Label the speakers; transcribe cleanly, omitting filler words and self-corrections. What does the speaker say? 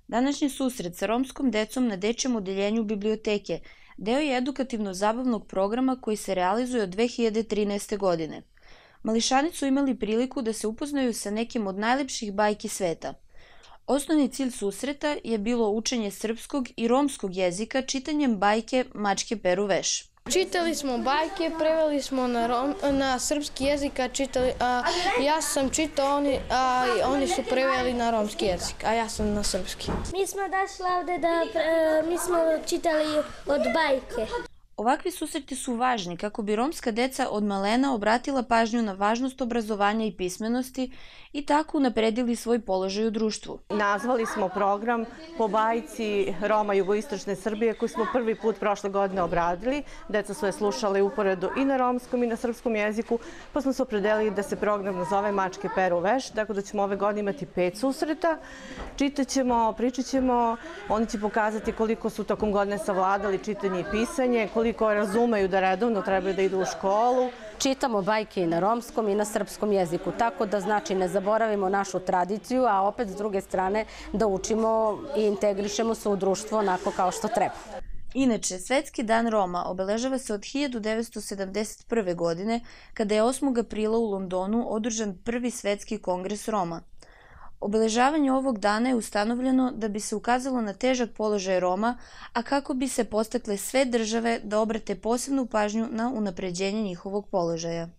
Speaker 1: Današnji susret sa romskom decom na Dečijem odeljenju biblioteke deo je edukativno-zabavnog programa koji se realizuje od 2013. godine. Mališani su imali priliku da se upoznaju sa nekim od najlepših bajki sveta. Osnovni cilj susreta je bilo učenje srpskog i romskog jezika čitanjem bajke Mačke peru veš.
Speaker 2: Čitali smo bajke, preveli smo na srpski jezik, ja sam čitao, oni su preveli na romski jezik, a ja sam na srpski.
Speaker 3: Mi smo došli ovde mi smo čitali od bajke.
Speaker 1: Ovakvi susreti su važni kako bi romska deca od malena obratila pažnju na važnost obrazovanja i pismenosti i tako unapredili svoj položaj u društvu.
Speaker 4: Nazvali smo program po bajci Roma jugoistočne Srbije koju smo prvi put prošle godine obradili. Deca su je slušali uporedo i na romskom i na srpskom jeziku, pa smo se opredelili da se program nazove Mačke peru veš, tako da ćemo ove godine imati 5 susreta. Čitaćemo, pričat ćemo, oni će pokazati koliko su tokom godine savladali čitanje i pisanje, koliko razumeju da redovno trebaju da idu u školu.
Speaker 5: Čitamo bajke i na romskom i na srpskom jeziku, tako da znači ne zaboravimo našu tradiciju, a opet s druge strane da učimo i integrišemo se u društvo onako kao što treba.
Speaker 1: Inače, Svetski dan Roma obeležava se od 1971. godine, kada je 8. aprila u Londonu održan prvi svetski kongres Roma. Obeležavanje ovog dana je ustanovljeno da bi se ukazalo na težak položaj Roma, a kako bi se podstakle sve države da obrate posebnu pažnju na unapređenje njihovog položaja.